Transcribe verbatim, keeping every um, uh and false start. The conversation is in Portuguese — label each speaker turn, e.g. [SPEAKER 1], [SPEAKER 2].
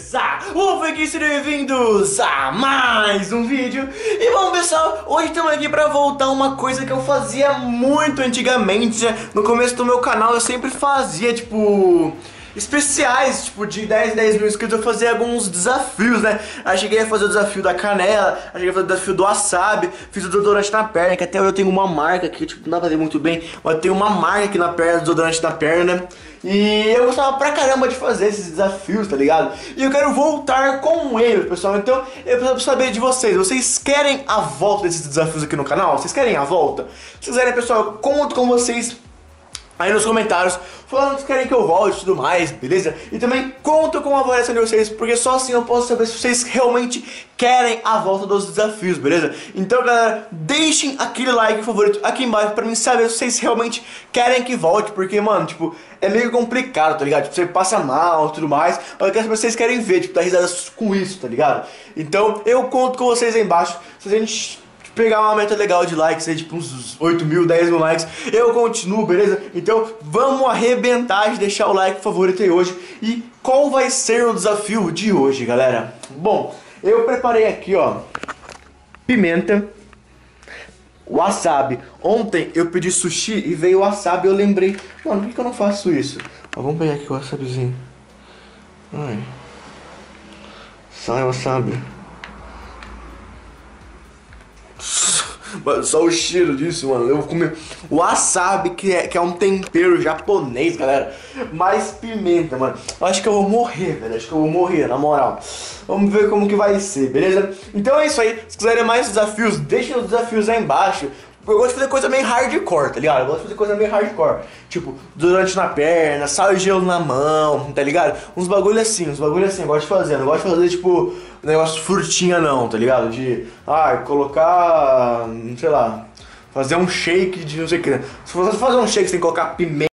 [SPEAKER 1] beleza? Ô, aqui, sejam bem-vindos a mais um vídeo. E bom, pessoal, hoje estamos aqui pra voltar uma coisa que eu fazia muito antigamente, né? No começo do meu canal eu sempre fazia, tipo... especiais, tipo, de dez, dez mil inscritos. Eu fazia alguns desafios, né? Aí cheguei a fazer o desafio da canela, aí cheguei a fazer o desafio do wasabi, fiz o desodorante na perna, que até hoje eu tenho uma marca que, tipo, não dá pra ver muito bem, mas eu tenho uma marca aqui na perna, desodorante na perna. E eu gostava pra caramba de fazer esses desafios, tá ligado? E eu quero voltar com eles, pessoal. Então, eu preciso saber de vocês. Vocês querem a volta desses desafios aqui no canal? Vocês querem a volta? Se quiserem, pessoal, eu conto com vocês aí nos comentários, falando que querem que eu volte e tudo mais, beleza? E também conto com a avaliação de vocês, porque só assim eu posso saber se vocês realmente querem a volta dos desafios, beleza? Então, galera, deixem aquele like favorito aqui embaixo pra mim saber se vocês realmente querem que volte, porque, mano, tipo, é meio complicado, tá ligado? Tipo, você passa mal e tudo mais, mas eu quero saber se vocês querem ver, tipo, dar risada com isso, tá ligado? Então, eu conto com vocês aí embaixo, se a gente pegar uma meta legal de likes, aí, tipo uns oito mil, dez mil likes, eu continuo, beleza? Então vamos arrebentar de deixar o like favorito aí hoje. E qual vai ser o desafio de hoje, galera? Bom, eu preparei aqui, ó, pimenta, wasabi. Ontem eu pedi sushi e veio wasabi, eu lembrei, mano, por que, que eu não faço isso? Ó, vamos pegar aqui o wasabizinho. Ai. Sai wasabi. Só o cheiro disso, mano. Eu vou comer wasabi, que é, que é um tempero japonês, galera. Mais pimenta, mano. Eu acho que eu vou morrer, velho. Acho que eu vou morrer, na moral. Vamos ver como que vai ser, beleza? Então é isso aí. Se quiserem mais desafios, deixem os desafios aí embaixo. Eu gosto de fazer coisa meio hardcore, tá ligado? Eu gosto de fazer coisa meio hardcore. Tipo, durante na perna, sal e gelo na mão, tá ligado? Uns bagulho assim, uns bagulho assim, eu gosto de fazer. Não gosto de fazer, tipo, negócio frutinha não, tá ligado? De, ah, colocar, sei lá, fazer um shake de não sei o que. Se você fazer um shake, você tem que colocar pimenta.